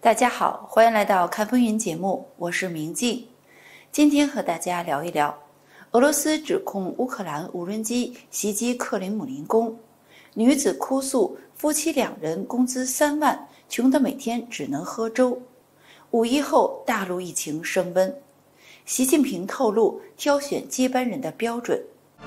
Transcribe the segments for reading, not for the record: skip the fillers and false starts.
大家好，欢迎来到看风云节目，我是明镜。今天和大家聊一聊，俄罗斯指控乌克兰无人机袭击克林姆林宫，女子哭诉夫妻2人工资3万，穷得每天只能喝粥。5一后，大陆疫情升温，习近平透露挑选接班人的标准。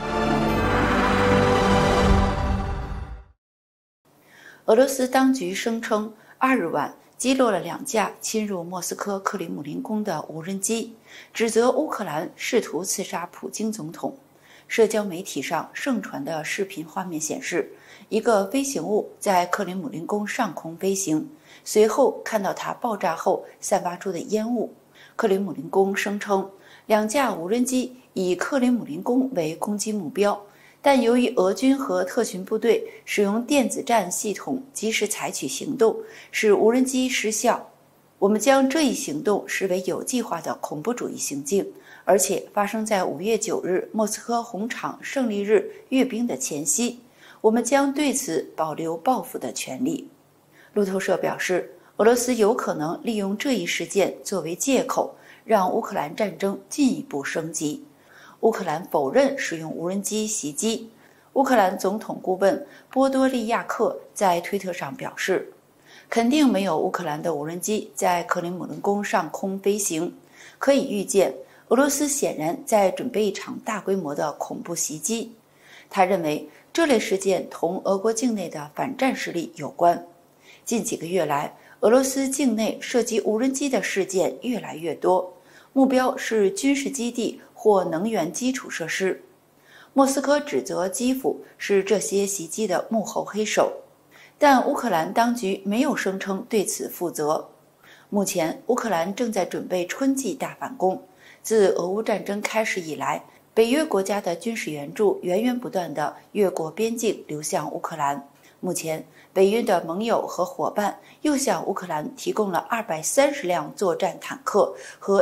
俄罗斯当局声称，2日晚击落了2架侵入莫斯科克林姆林宫的无人机，指责乌克兰试图刺杀普京总统。社交媒体上盛传的视频画面显示，一个飞行物在克林姆林宫上空飞行，随后看到它爆炸后散发出的烟雾。克林姆林宫声称，2架无人机以克林姆林宫为攻击目标，但由于俄军和特勤部队使用电子战系统及时采取行动，使无人机失效。我们将这一行动视为有计划的恐怖主义行径，而且发生在5月9日莫斯科红场胜利日阅兵的前夕。我们将对此保留报复的权利。路透社表示，俄罗斯有可能利用这一事件作为借口，让乌克兰战争进一步升级。乌克兰否认使用无人机袭击。乌克兰总统顾问波多利亚克在推特上表示，肯定没有乌克兰的无人机在克林姆林宫上空飞行。可以预见，俄罗斯显然在准备一场大规模的恐怖袭击。他认为这类事件同俄国境内的反战势力有关。近几个月来，俄罗斯境内涉及无人机的事件越来越多，目标是军事基地或能源基础设施。莫斯科指责基辅是这些袭击的幕后黑手，但乌克兰当局没有声称对此负责。目前，乌克兰正在准备春季大反攻。自俄乌战争开始以来，北约国家的军事援助源源不断地越过边境流向乌克兰。目前，北约的盟友和伙伴又向乌克兰提供了230辆作战坦克和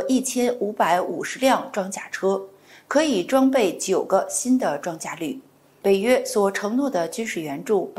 1550辆装甲车，可以装备9个新的装甲旅。北约所承诺的军事援助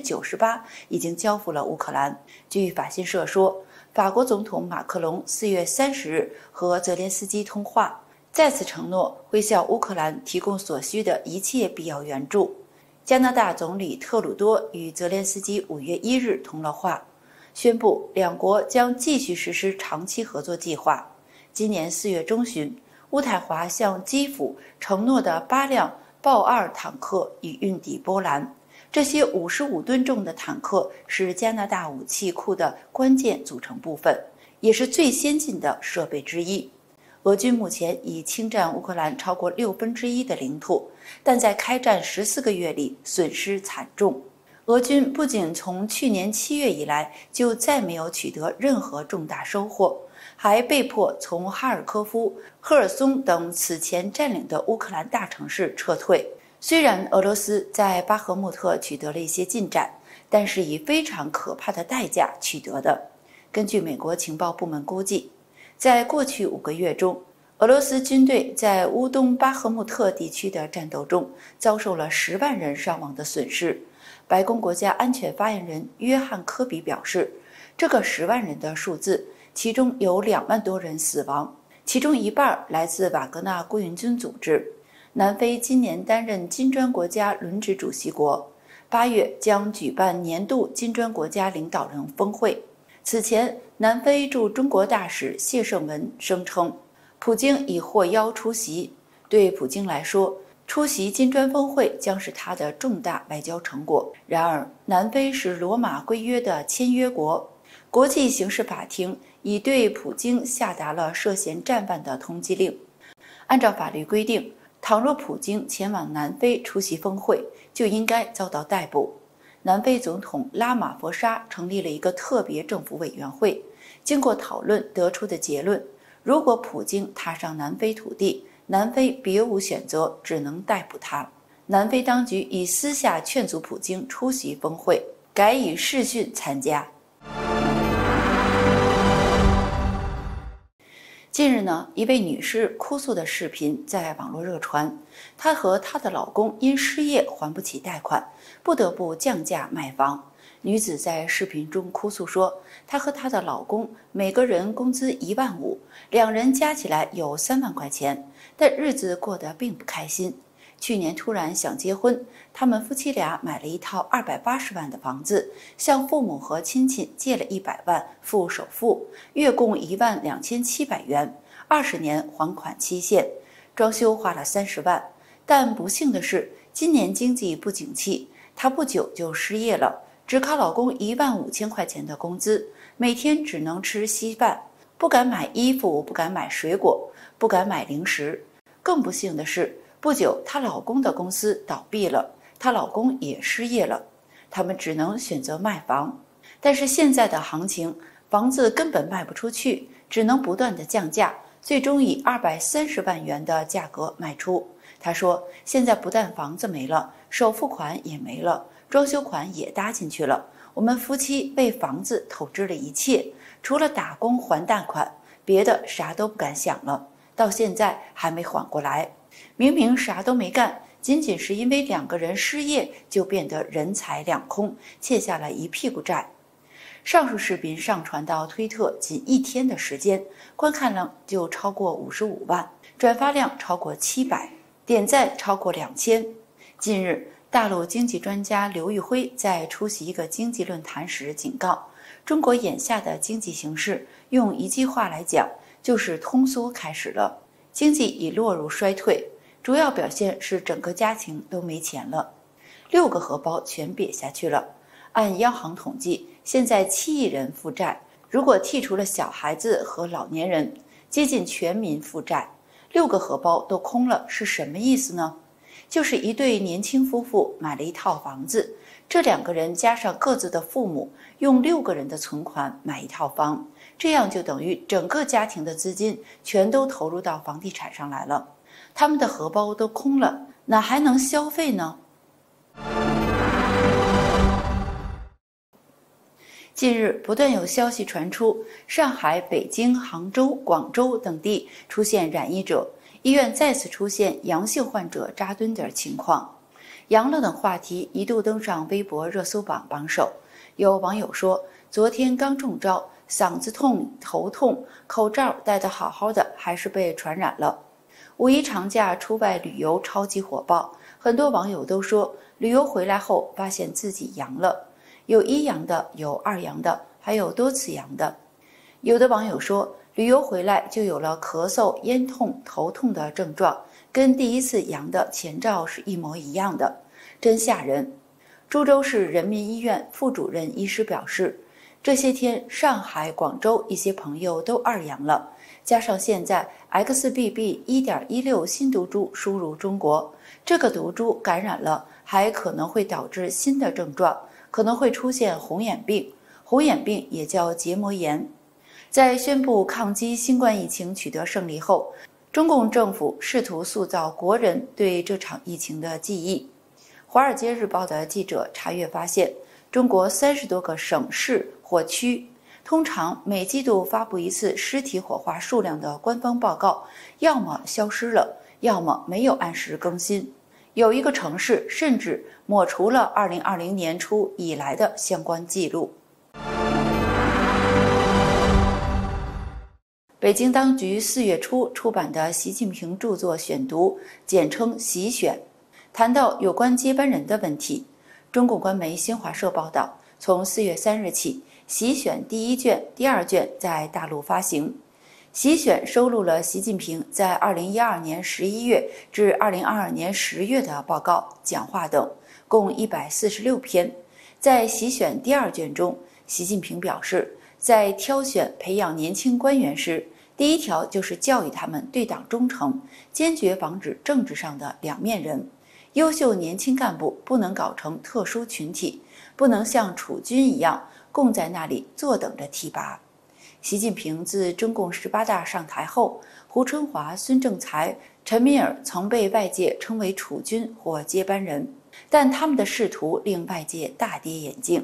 98%已经交付了乌克兰。据法新社说，法国总统马克龙4月30日和泽连斯基通话，再次承诺会向乌克兰提供所需的一切必要援助。加拿大总理特鲁多与泽连斯基5月1日通了话，宣布两国将继续实施长期合作计划。今年4月中旬，乌泰华向基辅承诺的8辆豹2坦克已运抵波兰。这些55吨重的坦克是加拿大武器库的关键组成部分，也是最先进的设备之一。俄军目前已侵占乌克兰超过1/6的领土，但在开战14个月里损失惨重。俄军不仅从去年7月以来就再没有取得任何重大收获，还被迫从哈尔科夫、赫尔松等此前占领的乌克兰大城市撤退。虽然俄罗斯在巴赫穆特取得了一些进展，但是以非常可怕的代价取得的。根据美国情报部门估计，在过去5个月中，俄罗斯军队在乌东巴赫穆特地区的战斗中遭受了10万人伤亡的损失。白宫国家安全发言人约翰·科比表示，这个10万人的数字，其中有2万多人死亡，其中一半来自瓦格纳雇佣军组织。南非今年担任金砖国家轮值主席国，8月将举办年度金砖国家领导人峰会。此前，南非驻中国大使谢胜文声称，普京已获邀出席。对普京来说，出席金砖峰会将是他的重大外交成果。然而，南非是罗马规约的签约国，国际刑事法庭已对普京下达了涉嫌战犯的通缉令。按照法律规定，倘若普京前往南非出席峰会，就应该遭到逮捕。南非总统拉马佛沙成立了一个特别政府委员会，经过讨论得出的结论，如果普京踏上南非土地，南非别无选择，只能逮捕他。南非当局已私下劝阻普京出席峰会，改以视讯参加。 近日呢，一位女士哭诉的视频在网络热传，她和她的老公因失业还不起贷款，不得不降价卖房。女子在视频中哭诉说，她和她的老公每个人工资1.5万，两人加起来有3万块钱，但日子过得并不开心。去年突然想结婚，他们夫妻俩买了一套280万的房子，向父母和亲戚借了100万付首付，月供12700元，20年还款期限，装修花了30万。但不幸的是，今年经济不景气，她不久就失业了，只靠老公15000块钱的工资，每天只能吃稀饭，不敢买衣服，不敢买水果，不敢买零食。更不幸的是，不久，她老公的公司倒闭了，她老公也失业了，他们只能选择卖房。但是现在的行情，房子根本卖不出去，只能不断的降价，最终以230万元的价格卖出。她说，现在不但房子没了，首付款也没了，装修款也搭进去了，我们夫妻为房子透支了一切，除了打工还贷款，别的啥都不敢想了，到现在还没缓过来。明明啥都没干，仅仅是因为2个人失业，就变得人财两空，欠下了一屁股债。上述视频上传到推特仅1天的时间，观看量就超过55万，转发量超过700，点赞超过2000。近日，大陆经济专家刘玉辉在出席一个经济论坛时警告，中国眼下的经济形势，用一句话来讲，就是通缩开始了。经济已落入衰退，主要表现是整个家庭都没钱了，6个荷包全瘪下去了。按央行统计，现在7亿人负债，如果剔除了小孩子和老年人，接近全民负债，6个荷包都空了，是什么意思呢？就是一对年轻夫妇买了一套房子，这2个人加上各自的父母，用6个人的存款买一套房，这样就等于整个家庭的资金全都投入到房地产上来了，他们的荷包都空了，哪还能消费呢？近日，不断有消息传出，上海、北京、杭州、广州等地出现染疫者，医院再次出现阳性患者扎堆的情况。阳了等话题一度登上微博热搜榜榜首。有网友说，昨天刚中招，嗓子痛、头痛，口罩戴得好好的，还是被传染了。五一长假出外旅游超级火爆，很多网友都说，旅游回来后发现自己阳了。有1阳的，有2阳的，还有多次阳的。有的网友说，旅游回来就有了咳嗽、咽痛、头痛的症状，跟第1次阳的前兆是一模一样的，真吓人。株洲市人民医院副主任医师表示，这些天上海、广州一些朋友都2阳了，加上现在 XBB.1.16 新毒株输入中国，这个毒株感染了，还可能会导致新的症状，可能会出现红眼病，红眼病也叫结膜炎。在宣布抗击新冠疫情取得胜利后，中共政府试图塑造国人对这场疫情的记忆。华尔街日报的记者查阅发现，中国30多个省市或区，通常每季度发布一次尸体火化数量的官方报告，要么消失了，要么没有按时更新。有一个城市甚至抹除了2020年初以来的相关记录。北京当局4月初出版的习近平著作选读，简称习选，谈到有关接班人的问题。中共官媒新华社报道，从4月3日起，习选第1卷、第2卷在大陆发行。习选收录了习近平在2012年11月至2022年10月的报告、讲话等，共146篇。在习选第2卷中，习近平表示，在挑选培养年轻官员时，第1条就是教育他们对党忠诚，坚决防止政治上的两面人。优秀年轻干部不能搞成特殊群体，不能像储君一样供在那里坐等着提拔。习近平自中共18大上台后，胡春华、孙政才、陈敏尔曾被外界称为储君或接班人，但他们的仕途令外界大跌眼镜。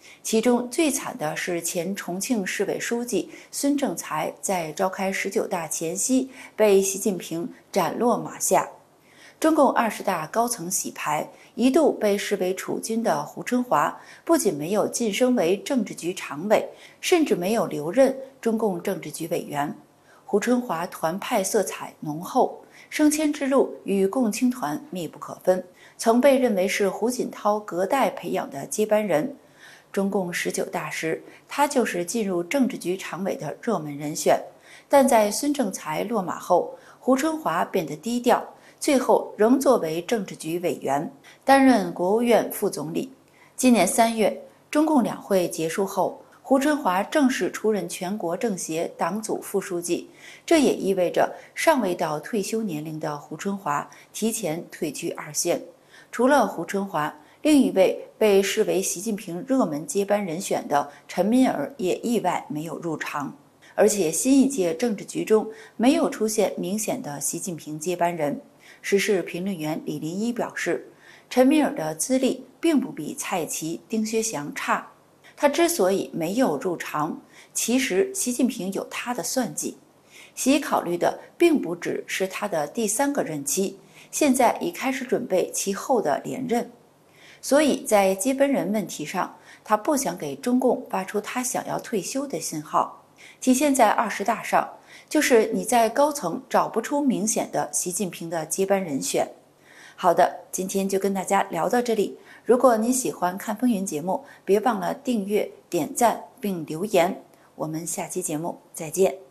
其中最惨的是前重庆市委书记孙政才在召开19大前夕被习近平斩落马下。中共20大高层洗牌，一度被视为储君的胡春华，不仅没有晋升为政治局常委，甚至没有留任中共政治局委员。胡春华团派色彩浓厚，升迁之路与共青团密不可分，曾被认为是胡锦涛隔代培养的接班人。中共19大时，他就是进入政治局常委的热门人选，但在孙政才落马后，胡春华变得低调，最后仍作为政治局委员，担任国务院副总理。今年3月，中共两会结束后，胡春华正式出任全国政协党组副书记，这也意味着尚未到退休年龄的胡春华提前退居二线。除了胡春华，另一位被视为习近平热门接班人选的陈敏尔也意外没有入常，而且新一届政治局中没有出现明显的习近平接班人。时事评论员李林一表示，陈敏尔的资历并不比蔡奇、丁薛祥差，他之所以没有入常，其实习近平有他的算计。习考虑的并不只是他的第3个任期，现在已开始准备其后的连任。所以在接班人问题上，他不想给中共发出他想要退休的信号。体现在20大上，就是你在高层找不出明显的习近平的接班人选。好的，今天就跟大家聊到这里。如果您喜欢看风云节目，别忘了订阅、点赞并留言。我们下期节目再见。